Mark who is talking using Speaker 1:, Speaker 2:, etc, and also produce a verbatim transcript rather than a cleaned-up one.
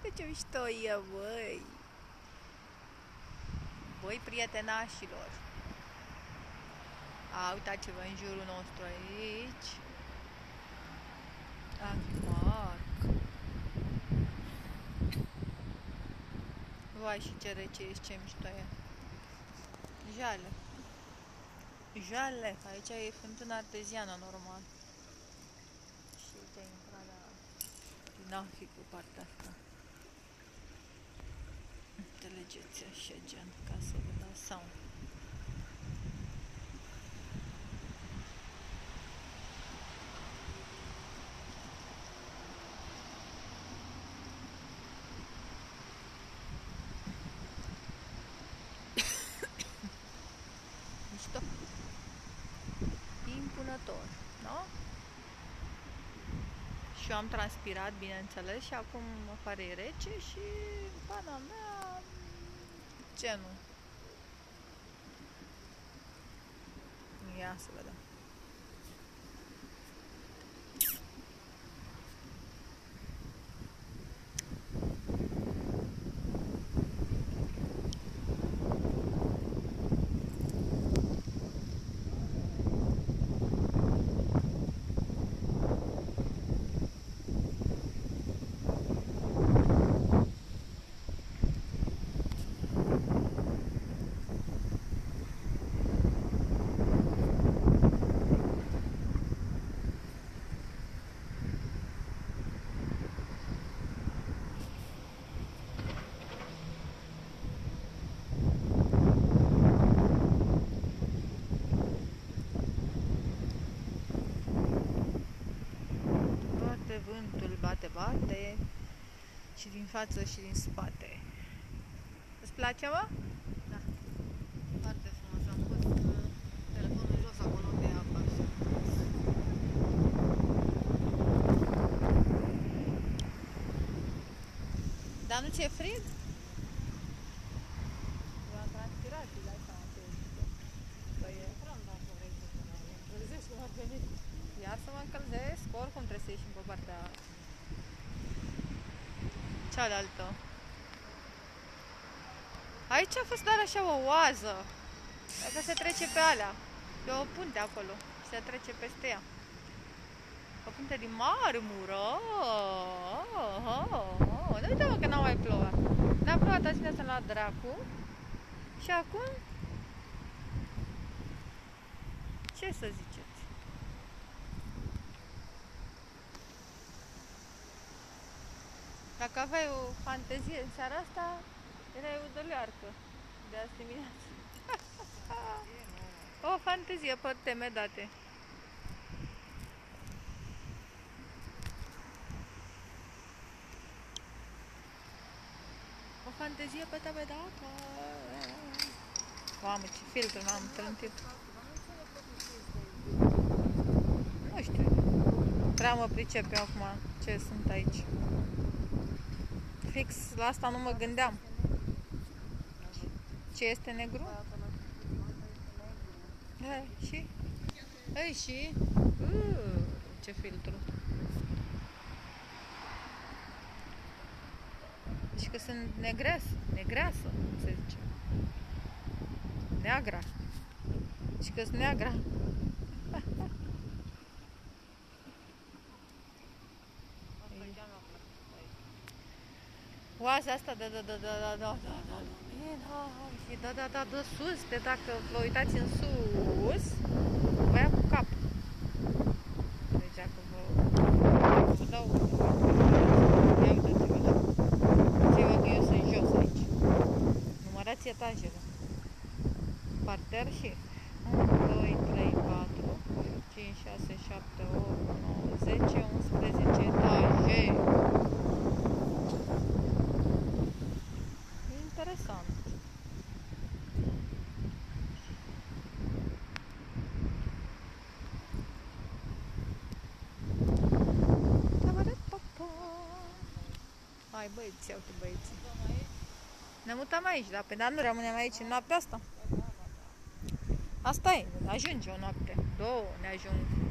Speaker 1: Uite ce mișto e, băi! Băi, prietenașilor! A, uitați-vă în jurul nostru aici. Parc. Vai, și ce rece ești, ce mișto e. Jale. Jale. Aici e fântână arteziană, normal. Și uite intrarea din Afi cu partea asta. Înțelegeți așa, gen, ca să vă dau seama. Mișto. Impunător, nu? Și eu am transpirat, bineînțeles, și acum mă pare rece și pana mea, genul. Ia să vedem. Vântul bate, bate și din față și din spate. Îți place, mă?
Speaker 2: Da. Foarte frumos. Am pus uh, telefonul jos acolo pe apă.
Speaker 1: Dar nu ți-e frig?
Speaker 2: Eu am transpirat și dai seama ce e. Păi e fram dacă vrei să mă încălzești cum ar veni.
Speaker 1: Iar să mă încălzesc, oricum trebuie să ieșim pe partea cealaltă. Aici a fost doar așa o oază. Dacă se trece pe alea. E o punte acolo. Se trece peste ea. O punte din marmură. Nu uite-mă că n-a mai plouat. N-a plouat azi dimineața la dracu. Și acum? Ce să ziceți? Dacă aveai o fantezie în seara asta, erai o dălearcă de azi dimineață. O fantezie pe teme date. O fantezie pe teme date. Mamă, ce filtru m-am trântit. Nu știu. Prea mă pricep eu acum ce sunt aici. Fix la asta nu mă gândeam. Ce este negru? Da, și? Ei, și? Uh, ce filtru. Deci că sunt negres, negreasă, se zice. Neagra. Și că sunt neagra. Oaza asta, da, da, da, da, da, da, da, da, și da, da, da, de sus, de dacă vă uitați în sus, vă ia cu cap. Deci dacă vă, vă dau, ia uitați-vă, da. Uitați-vă că eu sunt jos aici. Numărați etajele. Parter și unu, doi, trei, patru, cinci, șase, șapte, opt, nouă, zece, unsprezece etaje. Interesant. Hai băieți, iau tu băieții. Ne mutăm aici, da? Pe dar nu rămânem aici în noaptea asta. Asta e, ajunge o noapte. Două ne ajung.